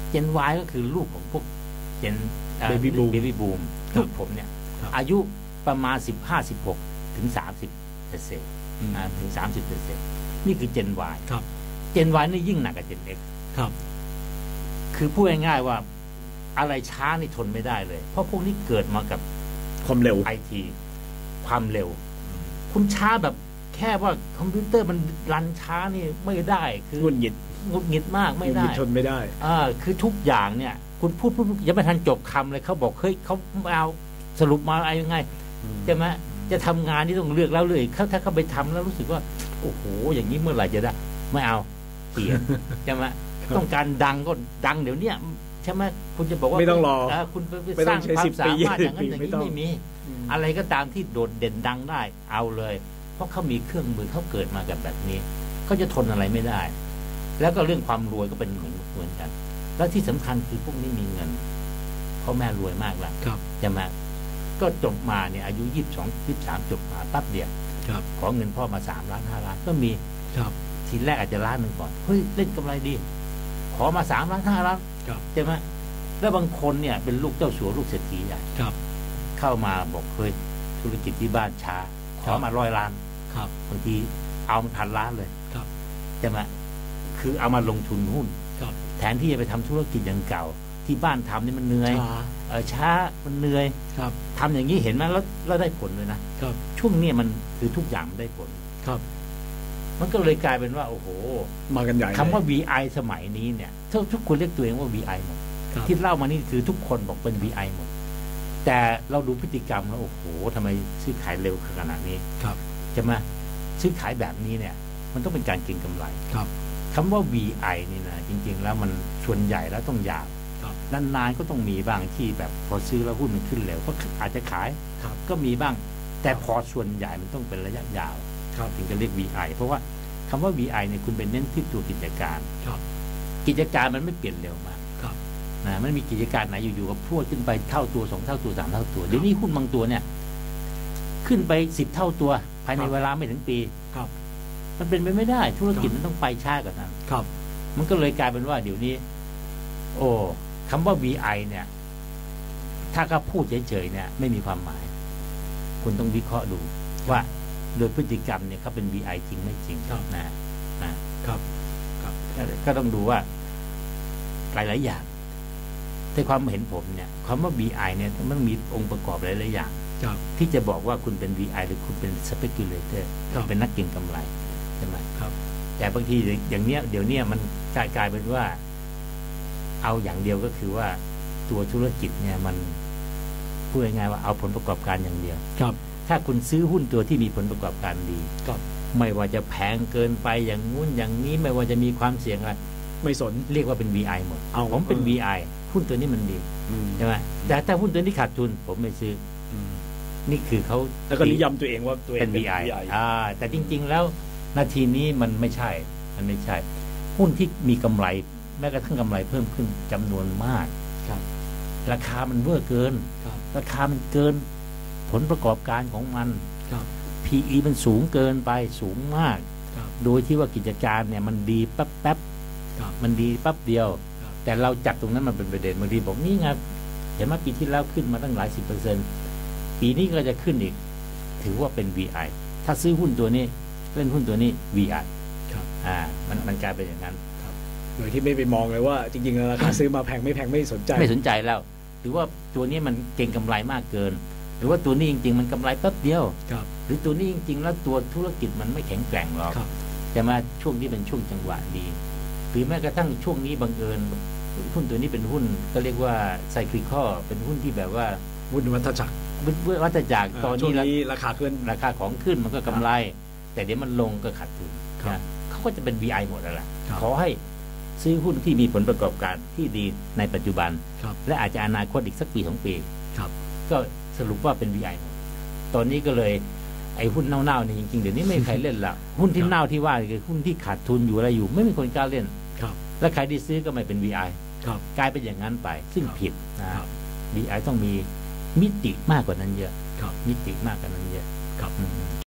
เจน Y ก็คือลูกของพวกเจนเบบี้บูมลูกผมเนี่ยอายุประมาณ15-16ถึง30%ถึง30%นี่คือเจน Y เจน Y นี่ยิ่งหนักกว่าเจน X คือพูดง่ายๆว่าอะไรช้านี่ทนไม่ได้เลยเพราะพวกนี้เกิดมากับความเร็ว IT ความเร็วคุณช้าแบบแค่ว่าคอมพิวเตอร์มันรันช้านี่ไม่ได้คือหงุดหงิดมากไม่ได้ทนไม่ได้คือทุกอย่างเนี่ยคุณพูดยังไม่ทันจบคำเลยเขาบอกเฮ้ยเขาเอาสรุปมาอะไรยังไงใช่ไหมจะทำงานนี่ต้องเลือกแล้วเลยถ้าเขาไปทำแล้วรู้สึกว่าโอ้โหอย่างนี้เมื่อไหร่จะได้ไม่เอาเปลี่ยนใช่ไหมต้องการดังก็ดังเดี๋ยวนี้ใช่ไหมคุณจะบอกว่าไม่ต้องรอคุณไปสร้างความสามารถอย่างนั้นอย่างนี้ไม่มีอะไรก็ตามที่โดดเด่นดังได้เอาเลยเพราะเขามีเครื่องมือเขาเกิดมาแบบนี้เขาจะทนอะไรไม่ได้แล้วก็เรื่องความรวยก็เป็นเหมือนกันแล้วที่สำคัญคือพวกนี้มีเงินพ่อแม่รวยมากแล้วจะมาก็จบมาเนี่ยอายุ22-23จบมาปั๊บเดียวขอเงินพ่อมา3 ล้าน5 ล้านก็มีทีแรกอาจจะ1 ล้านก่อนเฮ้ยเล่นกำไรดีขอมา3 ล้าน5 ล้านใช่ไหมแล้วบางคนเนี่ยเป็นลูกเจ้าสัวลูกเศรษฐีใหญ่เข้ามาบอกเฮ้ยธุรกิจที่บ้านช้าขอมา100 ล้านบางทีเอามา1,000 ล้านเลยใช่ไหมคือเอามาลงทุนหุ้นแทนที่จะไปทำธุรกิจอย่างเก่าที่บ้านทำนี่มันเหนื่อยช้ามันเหนื่อยทำอย่างนี้เห็นไหมแล้วได้ผลเลยนะช่วงนี้มันคือทุกอย่างมันได้ผลมันก็เลยกลายเป็นว่าโอ้โหมากันใหญ่คำว่า VI สมัยนี้เนี่ยทุกคนเรียกตัวเองว่า VI หมดที่เล่ามานี่คือทุกคนบอกเป็น VI หมดแต่เราดูพฤติกรรมแล้วโอ้โหทำไมซื้อขายเร็วขนาดนี้ใช่ไหมซื้อขายแบบนี้เนี่ยมันต้องเป็นการเก็งกำไรคำว่า VI นี่นะจริงๆแล้วมันส่วนใหญ่แล้วต้องยาวนานๆก็ต้องมีบ้างที่แบบพอซื้อแล้วหุ้นมันขึ้นเร็วก็อาจจะขายก็มีบ้างแต่พอส่วนใหญ่มันต้องเป็นระยะยาวถึงจะเรียก VI เพราะว่าคำว่า VI เนี่ยคุณเป็นเน้นที่ตัวกิจการกิจการมันไม่เปลี่ยนเร็วมากนะมันมีกิจการไหนอยู่ๆก็พรวดขึ้นไปเท่าตัว2 เท่าตัว3 เท่าตัวเดี๋ยวนี้หุ้นบางตัวเนี่ยขึ้นไป10 เท่าตัวภายในเวลาไม่ถึงปีมันเป็นไปไม่ได้ธุรกิจมันต้องไปช้ากว่านั้นมันก็เลยกลายเป็นว่าเดี๋ยวนี้โอ้คำว่า VI เนี่ยถ้าเขาพูดเฉยๆเนี่ยไม่มีความหมายคุณต้องวิเคราะห์ดูว่าโดยพฤติกรรมเนี่ยเขาเป็น VI จริงไม่จริงนะครับก็ต้องดูว่าหลายๆอย่างในความเห็นผมเนี่ยคำว่า VI เนี่ยมันมีองค์ประกอบหลายๆอย่างที่จะบอกว่าคุณเป็น VI หรือคุณเป็น speculator เป็นนักเก็งกำไรใช่ไหมแต่บางทีอย่างเนี้ยเดี๋ยวนี้มันกลายเป็นว่าเอาอย่างเดียวก็คือว่าตัวธุรกิจเนี่ยมันพูดง่ายๆว่าเอาผลประกอบการอย่างเดียวถ้าคุณซื้อหุ้นตัวที่มีผลประกอบการดีไม่ว่าจะแพงเกินไปอย่างงู้นอย่างนี้ไม่ว่าจะมีความเสี่ยงอะไรไม่สนเรียกว่าเป็น VI หมดผมเป็น VI หุ้นตัวนี้มันดีใช่ไหมแต่ถ้าหุ้นตัวนี้ขาดทุนผมไม่ซื้อนี่คือเขาแล้วก็นิยามตัวเองว่าตัวเองเป็น VI แต่จริงๆแล้วนาทีนี้มันไม่ใช่หุ้นที่มีกำไรแม้กระทั่งกำไรเพิ่มขึ้นจำนวนมากราคามันเวอร์เกินราคามันเกินผลประกอบการของมัน PE มันสูงเกินไปสูงมากโดยที่ว่ากิจการเนี่ยมันดีแป๊บมันดีแป๊บเดียวแต่เราจับตรงนั้นมันเป็นประเด็นบางทีบอกนี่ไงเห็นไหมปีที่แล้วขึ้นมาตั้งหลาย 10%ปีนี้ก็จะขึ้นอีกถือว่าเป็น VI ถ้าซื้อหุ้นตัวนี้เล่นหุ้นตัวนี้ VI มันกลายเป็นอย่างนั้นโดยที่ไม่ไปมองเลยว่าจริงๆราคาซื้อมาแพงไม่แพงไม่สนใจแล้วหรือว่าตัวนี้มันเก่งกำไรมากเกินหรือว่าตัวนี้จริงๆมันกำไรแป๊บเดียวหรือตัวนี้จริงๆแล้วตัวธุรกิจมันไม่แข็งแกร่งหรอกแต่มาช่วงนี้เป็นช่วงจังหวะดีหรือแม้กระทั่งช่วงนี้บังเอิญหุ้นตัวนี้เป็นหุ้นก็เรียกว่าไซคลิคอลเป็นหุ้นที่แบบว่าหุ้นวัฏจักรตอนนี้ราคาขึ้นราคาของขึ้นมันก็กำไรแต่เดี๋ยวมันลงก็ขาดทุนเขาก็จะเป็น VI หมดแล้วล่ะขอให้ซื้อหุ้นที่มีผลประกอบการที่ดีในปัจจุบันและอาจจะอนาคตอีกสักปี2 ปีก็สรุปว่าเป็น VI หมดตอนนี้ก็เลยไอ้หุ้นเน่าๆนี่จริงๆเดี๋ยวนี้ไม่มีใครเล่นละหุ้นที่เน่าที่ว่าคือหุ้นที่ขาดทุนอยู่อะไรอยู่ไม่มีคนกล้าเล่นและใครที่ซื้อก็ไม่เป็น VI กลายเป็นอย่างนั้นไปซึ่งผิดนะ VI ต้องมีมิติมากกว่านั้นเยอะมิติมากกว่านั้นเยอะ